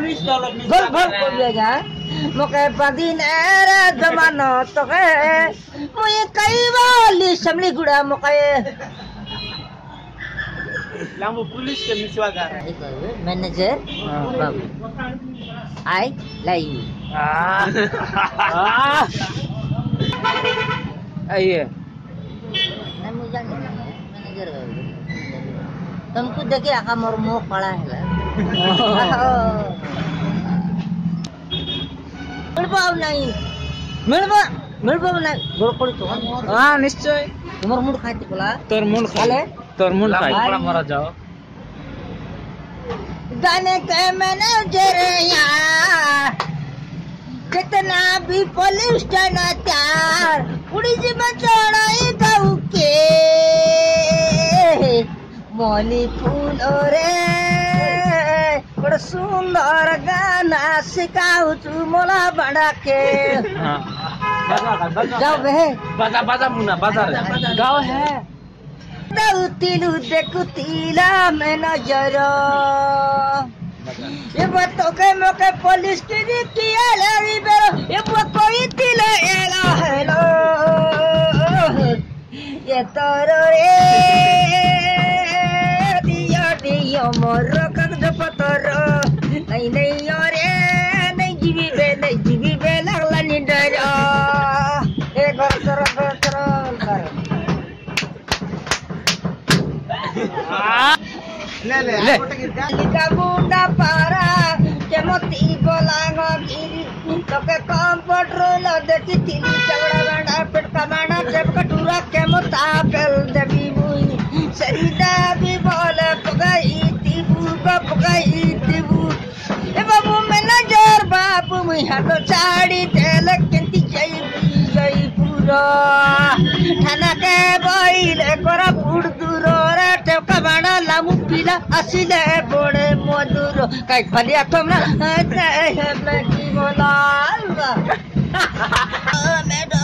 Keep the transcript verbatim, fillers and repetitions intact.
भल भल को बेगा मोके पदिन एरा जमानो तो है मुझे कई वाली समली गुड़ा मोके लामो पुलिस के मिसवा गा मैनेजर बाबू आई लाई आइए नहीं मुझे मैनेजर तुमको देखे आका मोर मुंह पड़ा है मिलबाव नहीं मिलबा मिलबाव नहीं गोड़ पड़ी तो हां निश्चय तुम्हार मुंड खाइते बोला तोर मुंड खाले तोर मुंड खाई बड़ा मरा जाओ गाने के मैनेजर यार कितना भी पुलिस ना त्यार उड़ी जी बचाड़ाई गाँव के मोली फूल रे बड़ा सुंदर गाना सिखाऊ तू मोला बड़ा के जाओ बे बाजा बाजा मुना बाजा गाँव है तिलू देखू तिला में नजर ये बतो के मोके पुलिस की किया लड़ी बेरो ये कोई तिला एला हेलो ये तोरो रे दिया दिया मोर कद पतर नहीं नहीं रे नहीं जीवी बे नहीं जीवी बे लगला नि डर एक बार कर कर कर ले ले ले लिका गुंडा पारा के मोती बोलांगो गिरी तो के कंप्यूटर देखी तिली चवड़ा बड़ा पेटका बड़ा जब कटूरा के मोता पेल देवी मुई सरीदा भी बोले पगाई तीबू को पगाई तीबू ए बाबू मैनेजर बाबू मुई हाथ चाड़ी तेल केंती जाई जाई पूरा थाना के बोइले कोरा फुड दूरो रे टेका बड़ा लामु पिला आसिले बड़े मधुर काई फलिया कमरा है है की बोला